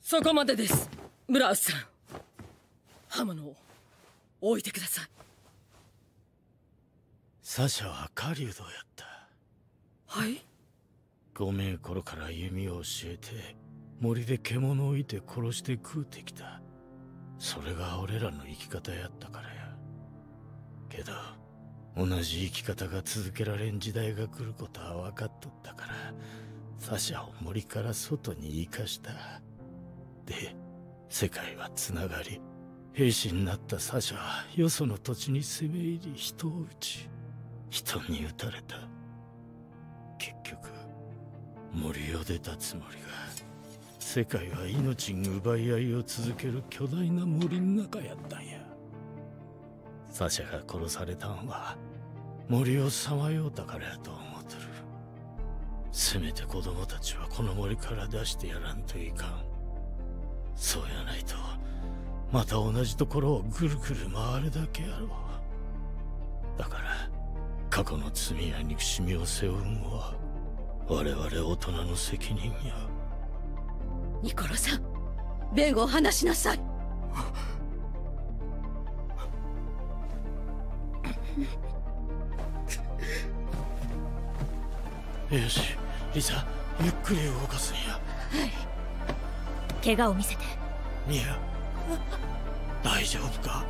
そこまでです、ブラウスさん。刃物を置いてください。 サシャは狩人やった。 はい。 5名頃から弓を教えて森で獣をいて殺して食うてきた。それが俺らの生き方やったからや。けど同じ生き方が続けられん時代が来ることは分かっとったから、サシャを森から外に生かした。で、世界はつながり、兵士になったサシャはよその土地に攻め入り人を撃ち、人に撃たれた。結局森を出たつもりが、世界は命に奪い合いを続ける巨大な森の中やったんや。サシャが殺されたんは森をさまようたからやと思うとる。せめて子供たちはこの森から出してやらんといかん。そうやないとまた同じところをぐるぐる回るだけやろう。だから過去の罪や憎しみを背負うんは我々大人の責任や。 ニコロさん、弁を離しなさい。 よし、リサ、ゆっくり動かすんや。 はい。怪我を見せて。 ミア、大丈夫か？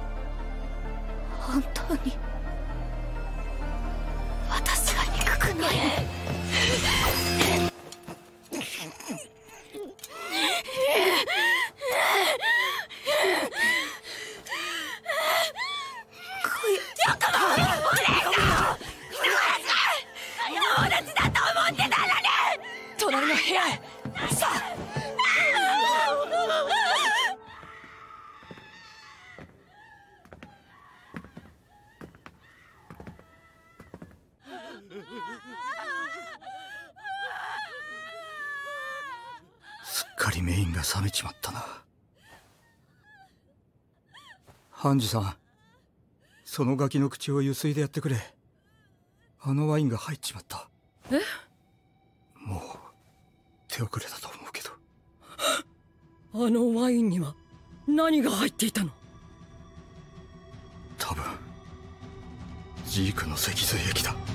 本当に私が憎くない。 隣の部屋へ。さあ。 すっかりメインが冷めちまったな。ハンジさん、そのガキの口をゆすいでやってくれ。あのワインが入っちまった。 え？ もう手遅れだと思うけど。 あのワインには何が入っていたの？ 多分ジークの脊髄液だ。